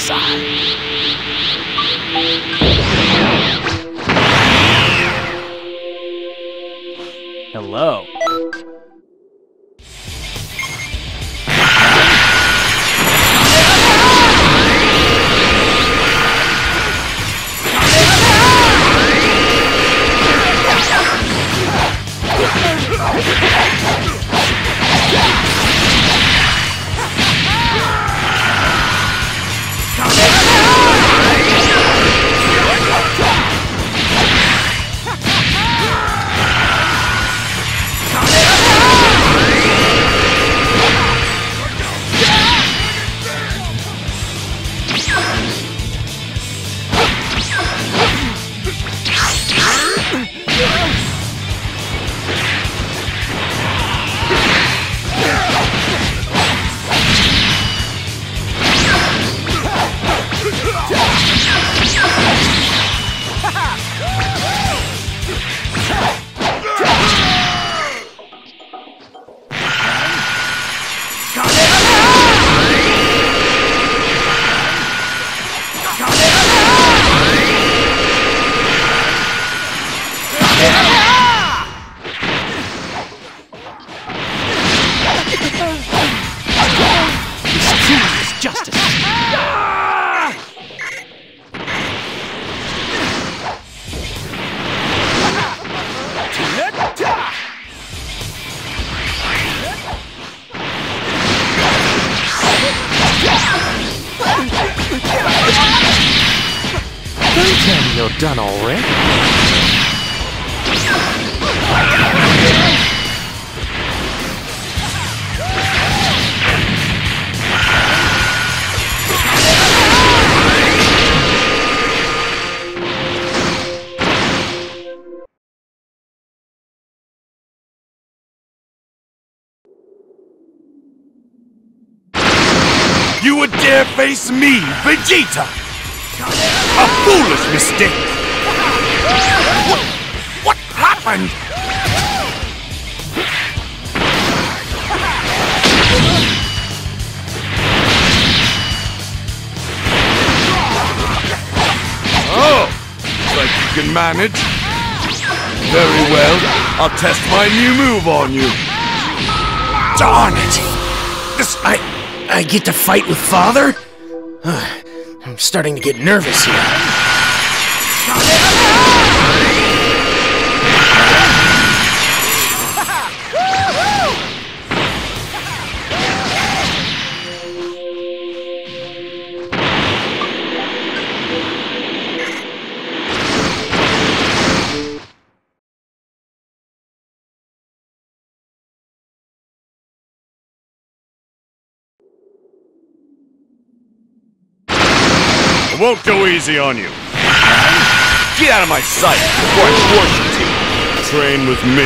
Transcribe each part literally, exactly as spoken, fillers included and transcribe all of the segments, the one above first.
side. Hello. You're done already? You would dare face me, Vegeta! A foolish mistake! What, what happened? Oh, like you can manage. Very well, I'll test my new move on you. Darn it! This, I, I get to fight with Father? I'm starting to get nervous here. I won't go easy on you. Get out of my sight before I force you to. Train with me.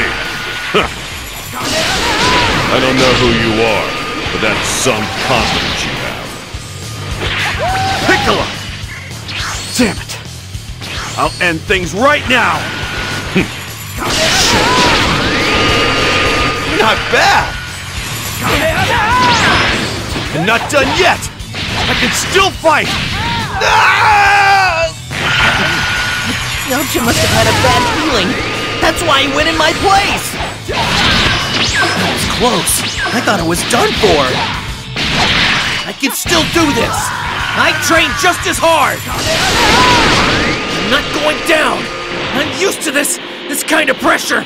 I don't know who you are, but that's some confidence you have. Piccolo! Damn it! I'll end things right now! Not bad! I'm not done yet! I can still fight! Yamcha must have had a bad feeling. That's why he went in my place! That was close. I thought it was done for. I can still do this. I train just as hard. I'm not going down. I'm used to this, this kind of pressure.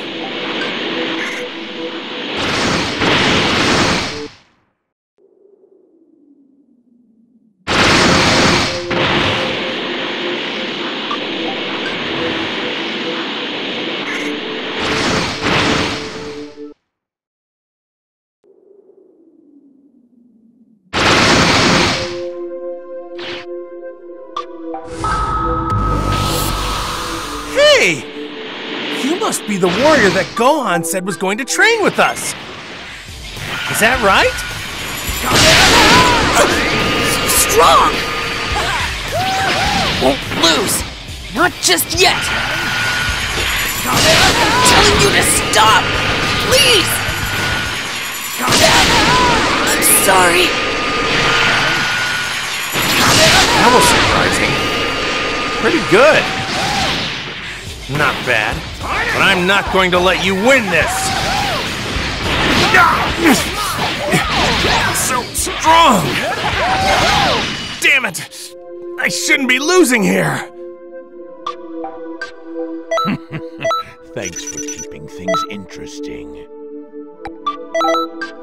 Hey! You must be the warrior that Gohan said was going to train with us. Is that right? So strong! Won't lose. Not just yet. I'm telling you to stop. Please! I'm sorry. Now almost surprising. Pretty good. Not bad. But I'm not going to let you win this. So strong. Damn it. I shouldn't be losing here. Thanks for keeping things interesting.